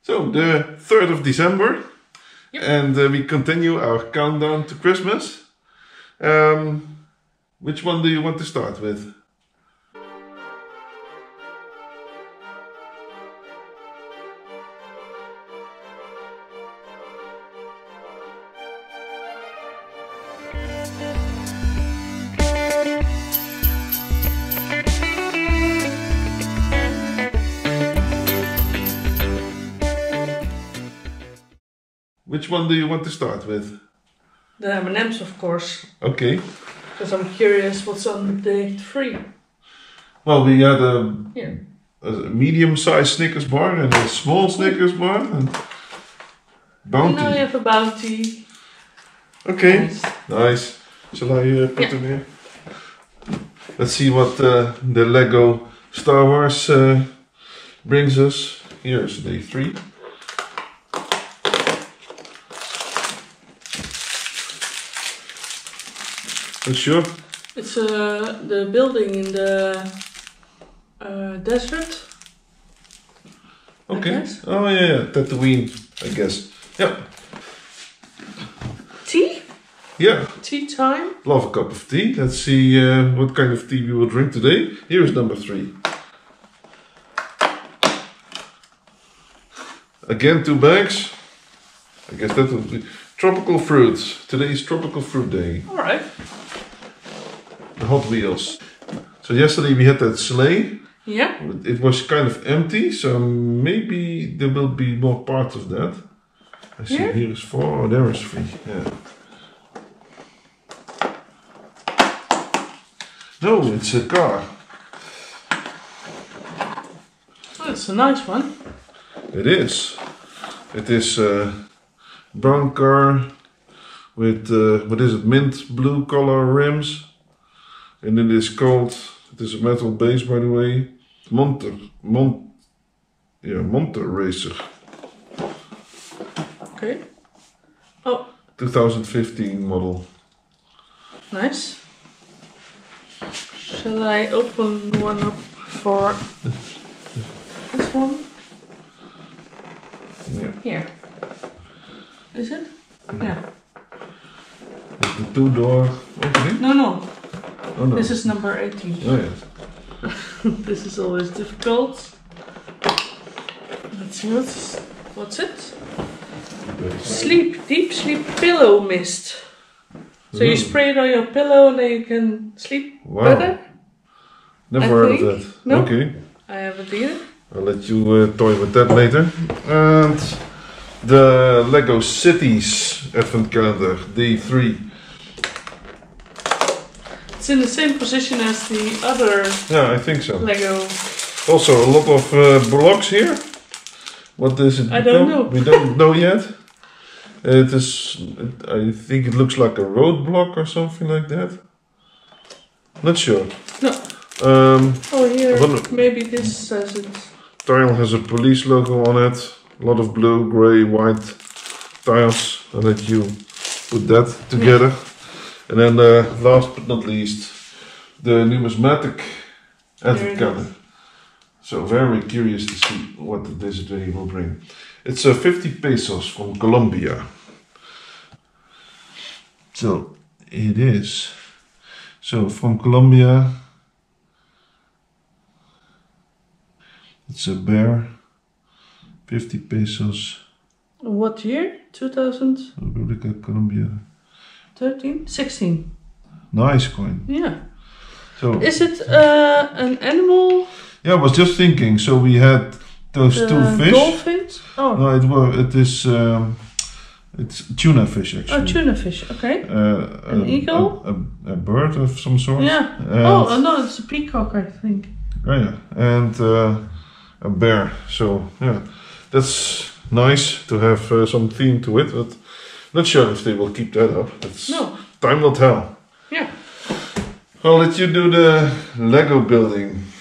So, the 3rd of December, Yep. and we continue our countdown to Christmas. Which one do you want to start with? Which one do you want to start with? The M&M's, of course, Okay. because I'm curious what's on day 3. Well, we had a Here. medium-sized Snickers bar and a small Snickers bar and And Bounty. now you have a Bounty. Okay, Nice. nice. Shall I put Yeah. them here? Let's see what the Lego Star Wars brings us. Here's day 3. Sure. It's the building in the desert. Okay. guess. Oh yeah, Tatooine, I guess. Yeah. Tea? Yeah. Tea time? Love a cup of tea. Let's see what kind of tea we will drink today. Here's number 3. Again, 2 bags. I guess that will be tropical fruits. Today is tropical fruit day. Alright. The Hot Wheels. So yesterday we had that sleigh. Yeah. It was kind of empty, so maybe there will be more parts of that. I see Here? here is 4. Oh, there is 3. Yeah. No, it's a car. Oh, it's a nice one. It is. It is a brown car with what is it? Mint blue color rims, and it is called. It is a metal base, by the way. Monter Racer. Okay. Oh, 2015 model. nice. Shall I open one up for this one? Yeah. Here. Is it? Yeah. With the 2-door opening. No. Oh no. This is number 18. Oh yes. This is always difficult. Let's see what's it? Sleep, deep sleep pillow mist. So you spray it on your pillow and then you can sleep Wow. better? Never I heard of think. that. No. Okay. I haven't either. I'll let you toy with that later. And the Lego Cities Advent Calendar, day 3. It's in the same position as the other Yeah, I think so. Lego. Also, a lot of blocks here. What does it I don't become? know. We don't know yet. It is, I think it looks like a roadblock or something like that. Not sure. No. Oh, here, maybe this says it. Tile has a police logo on it. A lot of blue, grey, white tiles. I'll let you put that together. And then last but not least, the numismatic Advent calendar. So very curious to see what this day will bring. It's 50 pesos from Colombia. So it is. So from Colombia, it's a bear, 50 pesos. What year? 2013? Republic of Colombia. 16? Nice coin. Yeah. So Is it an animal? yeah, I was just thinking. So we had those 2 fish. Dolphins? Oh. No, it is. It's tuna fish actually. Oh, tuna fish, okay. An eagle? A bird of some sort. Yeah. And, Oh, no, it's a peacock, I think. oh yeah, and a bear. So yeah, that's nice to have some theme to it, but not sure if they will keep that up. Time will tell. Yeah. I'll let you do the Lego building.